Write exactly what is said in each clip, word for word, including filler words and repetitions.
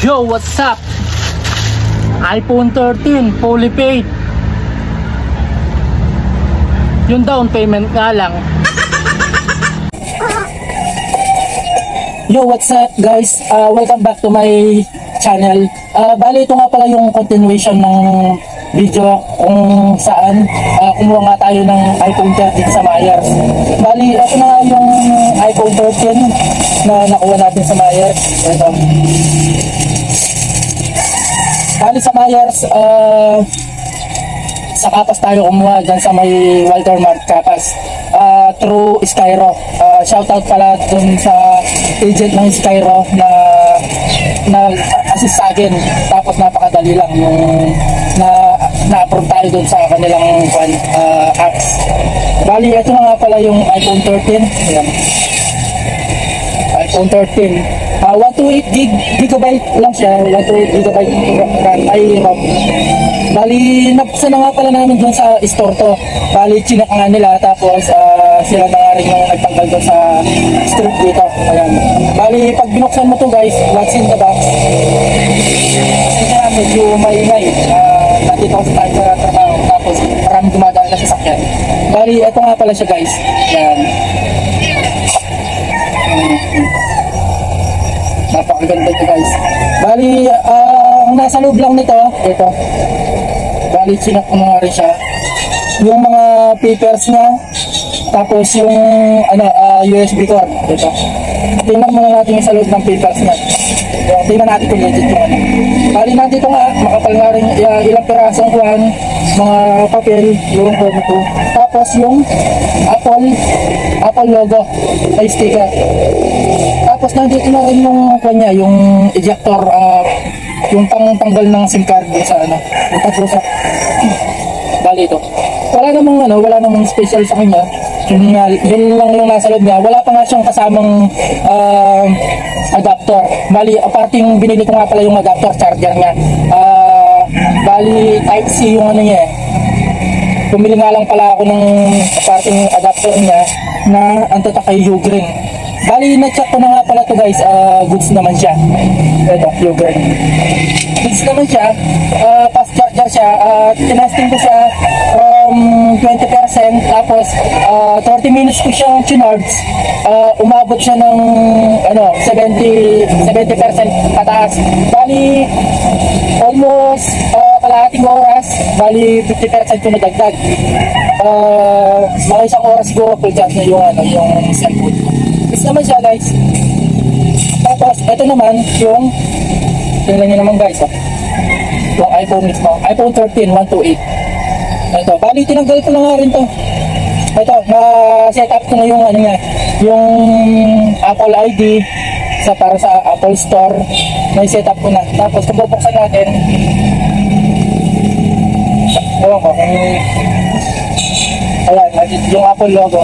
Yo, what's up? iPhone thirteen, fully paid. Yung down payment nga lang. Yo, what's up guys? Uh, welcome back to my channel. Uh, bali, ito nga pala yung continuation ng video kung saan uh, kumuha nga tayo ng iPhone thirteen sa Myers. Bali, ito na yung iPhone thirteen na nakuha natin sa Myers. Ito. Bali sa Myers, uh, sa Kapas tayo kumuha dyan sa may Walter Mart Kapas uh, through Skyro. Uh, shoutout pala dun sa agent ng Skyro na nag-assist sa akin. Tapos napakadali lang yung na na-approve tayo dun sa kanilang uh, apps. Bali, ito na nga pala yung iPhone thirteen. Ayan. iPhone thirteen. Uh, one twenty-eight gig, gigabyte lang siya. one twenty-eight gigabyte RAM ay ROM. Bali, napasa na nga pala namin dun sa store to. Bali, chinak nga nila. Tapos, uh, sila na nga rin yung nagtanggal dun sa strip dito. Ayan. Bali, pag binuksan mo to guys, what's in the box? Kasi nga, medyo maingay. Uh, nandito ako sa tayo sa trabaho. Tapos, maraming dumadaan na sasakyan. Bali, ito nga pala siya guys. Ayan. Napakaganda ito guys. Bali, uh, ang nasa loob lang nito, ito. Bali, sinak ko na rin siya. Yung mga papers niya, tapos yung ano, uh, U S B cord, ito. Tingnan muna natin yung sa loob ng papers niya. Yung, tingnan natin kung legit yung ano. Bali, nandito nga, makapal nga rin uh, ilang pirasong kuhan, mga papel, yung code nito. Tapos yung Apple, Apple logo, ay sticker. Tapos nandito na rin yung kanya, yung ejector, uh, yung pang-tanggal ng SIM card sa ano, yung pag-usap. Bali ito. Wala namang ano, wala namang special sa kanya. Yun, uh, yun lang yung nasa loob niya. Wala pa nga siyang kasamang uh, adapter. Bali, apart yung binili ko nga pala yung adapter charger niya. Uh, bali, type C yung ano niya. Pumili nga lang pala ako ng apart yung adapter niya na antata kay Ugreen. Bali, na-check ko na nga pala to guys, uh, goods naman siya. Ito, Ugreen. Goods naman siya, uh, fast charger siya. Uh, tinasting ko siya from twenty percent, tapos uh, thirty minutes ko siyang chinards. Uh, umabot siya ng ano, seventy percent pataas. Bali, almost uh, kalahating oras, bali fifty percent ko nadagdag. Uh, mga isang oras siguro full charge na yung, ano, yung cellphone. Bis naman siya guys. Tapos ito naman yung tingnan nyo naman guys, oh. Yung iPhone mismo, iPhone thirteen, one twenty-eight. Ito, bali tinanggal ko na nga rin to. Ito, na-set up ko na yung ano nga, yung Apple I D sa para sa Apple Store. Na-set up ko na. Tapos kung bubuksan natin, ewan ko, kung ayan, yung Apple logo.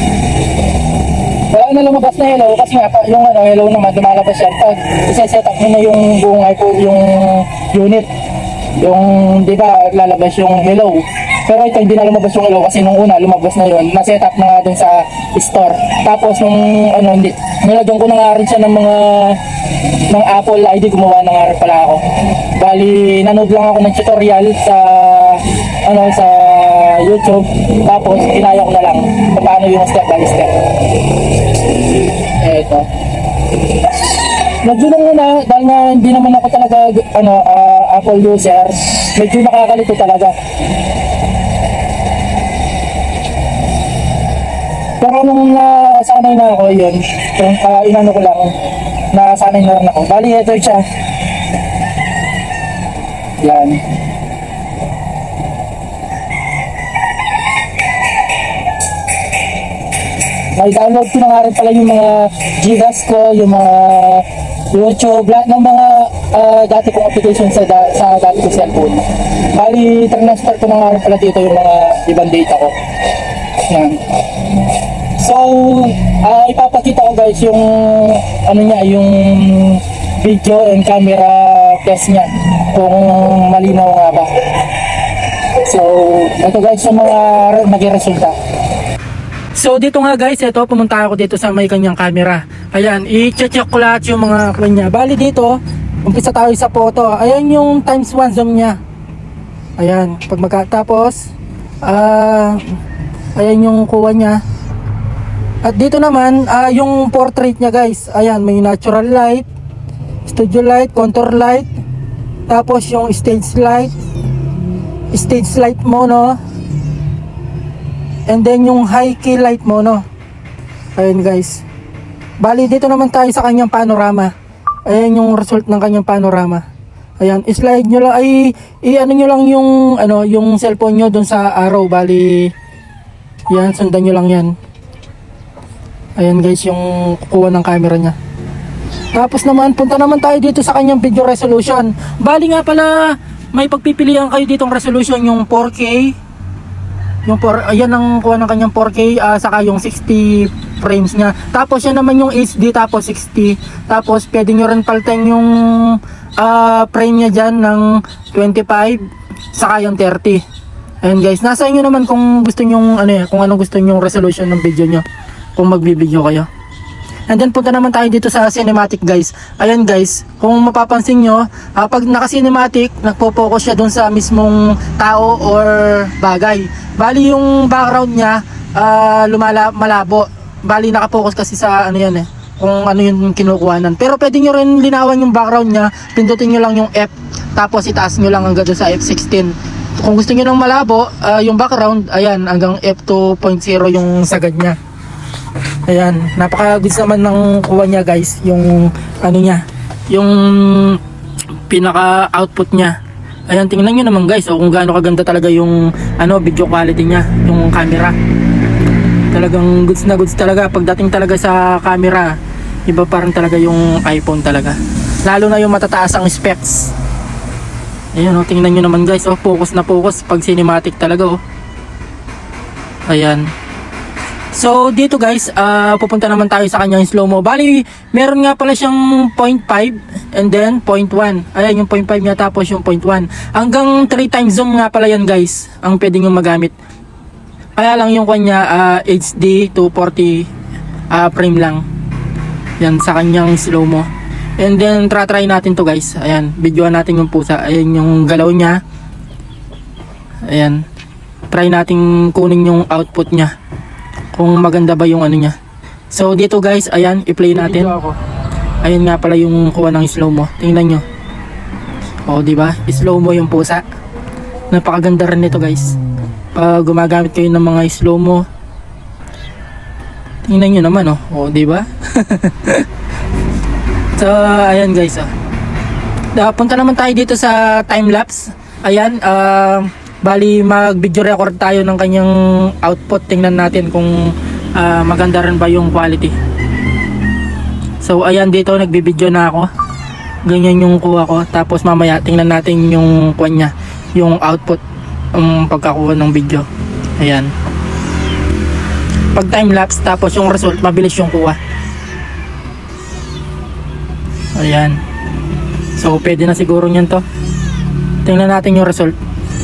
Wala na lumabas na hello kasi nga yung ano, hello naman lumalabas yan pag isa-set up mo na yung buong iPhone, yung unit, yung di ba lalabas yung hello, pero ito hindi na lumabas yung hello kasi nung una lumabas na yun, na-set up na nga dun sa store. Tapos nung ano, hindi nilagyan ko na nga rin siya ng mga ng Apple I D, gumawa na nga rin pala ako. Bali, nanood lang ako ng tutorial sa ano sa YouTube, tapos kinaya ko na lang kung paano yung step by step. Eto. Medyo nung una, dahil nga hindi naman ako talaga ano, uh, Apple user, medyo nakakalito talaga. Pero nung nasanay na ako yun, kung uh, inano ko lang, nasanay na rin ako. Bali, ito siya. Yan. May download ko na nga rin pala yung mga gigas ko, yung mga YouTube, lahat ng mga uh, dati kong application sa, da sa dati kong cellphone. Bali, transfer ko na nga rin pala dito yung mga ibang data ko. Yan. So, uh, ipapakita ko guys yung ano niya, yung video and camera test niya kung malinaw nga ba. So, ito guys yung mga naging resulta. So dito nga guys, ito pumunta ako dito sa may kanyang camera. Ayan, i-check ko lahat yung mga kanya. Bali dito, Umpisa tayo sa photo. Ayan yung times one zoom niya. Ayan, pag magkatapos, ah, uh, ayan yung kuha niya. At dito naman, uh, yung portrait niya guys. Ayan, may natural light, studio light, contour light, tapos yung stage light, stage light mono, and then yung high key light mono. Ayan guys. Bali dito naman tayo sa kanyang panorama. Ayan yung result ng kanyang panorama. Ayan, slide nyo lang, ay, i-ano nyo lang yung, ano, yung cellphone nyo dun sa arrow. Bali, yan, sundan nyo lang yan. Ayan guys, yung kukuha ng camera nya. Tapos naman, punta naman tayo dito sa kanyang video resolution. Bali nga pala, may pagpipilian kayo ditong resolution, yung four K. Yung four, ayan ang kuha ng kanyang four K, uh, saka yung sixty frames nya. Tapos yan naman yung H D, tapos sixty. Tapos pwede nyo rin palitan yung uh, frame nya dyan ng twenty-five, saka yung thirty. Ayan guys, nasa inyo naman kung gusto nyo, ano eh, kung anong gusto nyo resolution ng video nyo, kung magbibideo kayo. And then punta naman tayo dito sa cinematic guys. Ayan guys, kung mapapansin nyo, uh, pag naka cinematic, nagpo-focus siya dun sa mismong tao or bagay. Bali yung background nya uh, lumala, malabo. Bali nakapokus kasi sa ano yan eh, kung ano yung kinukuhanan. Pero pwede nyo rin linawan yung background nya, pindutin nyo lang yung F, tapos itaas nyo lang hanggang sa F sixteen. Kung gusto nyo lang malabo uh, yung background, ayan, hanggang F two point zero yung sagad nya. Ayan, napaka-goods naman ng kuha nya guys, yung ano nya, yung pinaka output nya. Ayan, tingnan nyo naman guys, oh, kung gaano kaganda talaga yung ano, video quality nya, yung camera. Talagang goods na goods talaga. Pagdating talaga sa camera, iba parang talaga yung iPhone talaga. Lalo na yung matataas ang specs. Ayan, oh, tingnan nyo naman guys, oh, focus na focus pag cinematic talaga, oh. Ayan. So dito guys, uh, pupunta naman tayo sa kanyang slow mo. Bali, meron nga pala siyang zero point five and then zero point one. Ayan yung zero point five niya, tapos yung zero point one. Hanggang three times zoom nga pala yan guys, ang pwede nyo magamit. Kaya lang yung kanya uh, H D two forty uh, frame lang. Yan sa kanyang slow mo. And then try natin to guys. Ayan, videoan natin yung pusa. Ayan yung galaw niya. Ayan. Try natin kunin yung output niya, kung maganda ba yung ano niya. So dito guys, ayan, i-play natin. Ayan nga pala yung kuha ng slow mo. Tingnan nyo. O di ba? Slow mo yung pusa. Napakaganda rin nito guys. Pag gumagamit kayo ng mga slow mo, tingnan nyo naman, oh. O di ba? So ayan guys, oh. Da, punta naman tayo dito sa time lapse. Ayan, uh, bali mag video record tayo ng kanyang output. Tingnan natin kung uh, maganda rin ba yung quality. So ayan, dito nagbibideo na ako. Ganyan yung kuha ko. Tapos mamaya tingnan natin yung kuha nya, yung output, ang um, pagkakuha ng video. Ayan, pag time lapse, tapos yung result mabilis yung kuha. Ayan. So pwede na siguro nyan to. Tingnan natin yung result.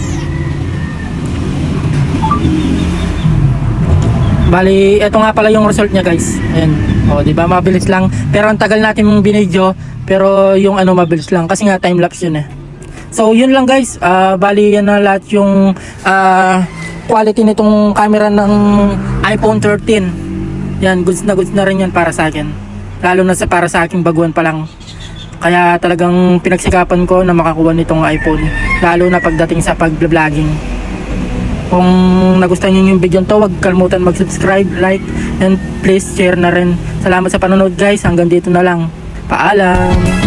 Bali, eto nga pala yung result nya guys. Ayan. O, di ba mabilis lang. Pero ang tagal natin yung binidyo, pero yung ano mabilis lang kasi nga time lapse yun eh. So yun lang guys. Uh, bali yan na lahat yung uh, quality nitong camera ng iPhone thirteen. Yan, goods na goods na rin yan para sa akin. Lalo na sa para sa aking baguhan pa lang. Kaya talagang pinagsikapan ko na makakuha nitong iPhone, lalo na pagdating sa pag-vlogging. Kung nagustuhan niyo yung video to, huwag kalimutan mag-subscribe, like, and please share na rin. Salamat sa panonood guys, hanggang dito na lang. Paalam!